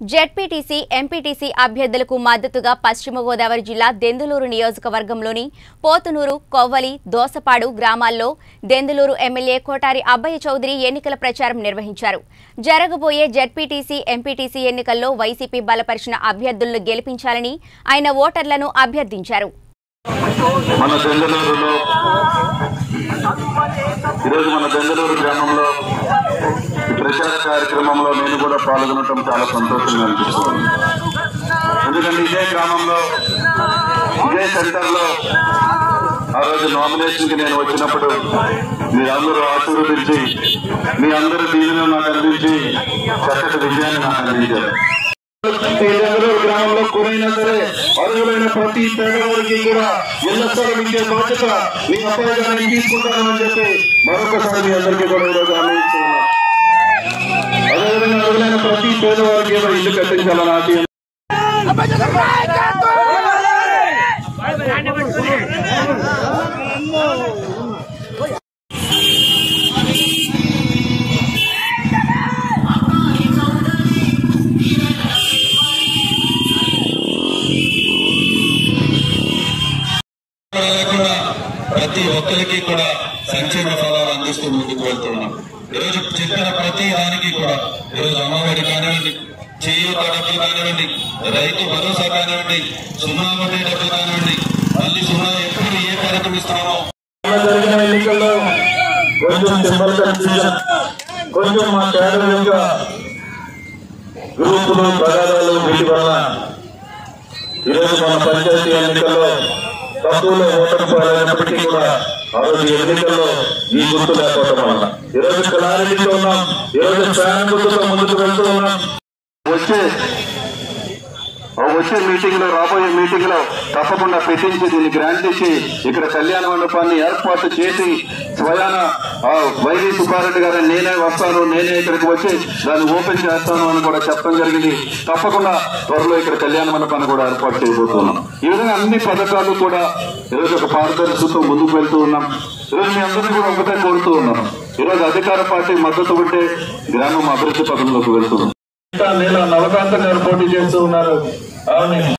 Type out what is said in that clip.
ZPTC, MPTC అభ్యర్థులకు మద్దతుగా పశ్చిమ గోదావరి జిల్లా దెందులూరు నియోజకవర్గంలోని పోతునూరు, కొవ్వలి, దోసపాడు గ్రామాల్లో దెందులూరు ఎమ్మెల్యే కోటారి అబ్బయ్య చౌదరి ఎన్నికల ప్రచారం నిర్వహించారు. జరగబోయే జెడ్పీటీసీ, ఎంపీటీసీ ఎన్నికల్లో వైసీపీ బలపరిచిన అభ్యర్థులను గెలిపించాలని ఆయన ఓటర్లను అభ్యర్థించారు. మన దెందులూరు గ్రామంలో ప్రచార కార్యక్రమంలో నేను కూడా పాల్గొనడం చాలా సంతోషంగా అనిపిస్తుంది. ఎందుకంటే ఇదే గ్రామంలో, ఇదే సెంటర్లో ఆ రోజు నామినేషన్కి నేను వచ్చినప్పుడు మీరందరూ ఆశీర్వదించి, మీ అందరూ దీవెన నాకు అందించి చక్కటి విజయాన్ని నాకు అందించారు. దెందులూరు గ్రామంలో కూరైనా సరే అర్హులైన ప్రతి పేదవారికి కూడా ఇళ్ల స్థలం ఇచ్చే బాధ్యత మీ అబ్బాయి గారిని తీసుకుంటానని చెప్పి మరొకసారి మీ అందరికీ కూడా ఈరోజు ఆలోచిస్తున్నాను. అదేవిధంగా అర్హులైన ప్రతి పేదవారికి ఏదో ఇల్లు కట్టించాలని ఆశయం. ప్రతి ఒక్కరికి కూడా సంక్షేమ ఫలాలు అందిస్తూ ముందుకు వెళ్తున్నాం. ఈరోజు చెప్పిన ప్రతి దానికి కూడా ఈరోజు అమ్మఒడి కానివ్వండి, చేయూత డబ్బులు కానివ్వండి, రైతు భరోసా కానివ్వండి, 0 వడ్డీ డబ్బులు కానివ్వండి, మళ్ళీ 0 ఎప్పుడు ఏ పథకం ఇస్తున్నామో. జరిగిన ఎన్నికల్లో కొంచెం మా పేదల యొక్క గ్రూపులు, ప్రజాదాలు వీటి వల్ల ఈరోజు మన పంచాయతీ ఎన్నికల్లో తక్కువలో ఓటమి పాలైనప్పటికీ కూడా ఆ రోజు ఎన్నికల్లో ఈ గుర్తు లేకపోవడం వల్ల ఈరోజు క్లారిటీతో ఉన్నాం. ఈరోజు ఫ్యాన్ గుర్తుతో ముందుకు వెళ్తూ ఉన్నాం. వచ్చే మీటింగ్ లో, రాబోయే మీటింగ్ లో తప్పకుండా పెట్టించి దీన్ని గ్రాంట్ ఇచ్చి ఇక్కడ కళ్యాణ మండపాన్ని ఏర్పాటు చేసి స్వయాన వైవి సుబ్బారెడ్డి గారు నేనే వస్తాను, నేనే ఇక్కడికి వచ్చి దాన్ని ఓపెన్ చేస్తాను అని కూడా చెప్పడం జరిగింది. తప్పకుండా త్వరలో ఇక్కడ కళ్యాణ మండపాన్ని కూడా ఏర్పాటు చేయబోతున్నాం. ఈ విధంగా అన్ని పథకాలు కూడా ఈరోజు ఒక పారదర్శకతో ముందుకు వెళ్తూ ఉన్నాం. ఈరోజు మీ అందరినీ కూడా ఒకటే కోరుతూ ఉన్నాం. ఈరోజు అధికార పార్టీ మద్దతు ఉంటే గ్రామం అభివృద్ధి పథంలోకి వెళ్తున్నాం. నేను నవకాంత గారు పోటీ చేస్తూ ఉన్నారు.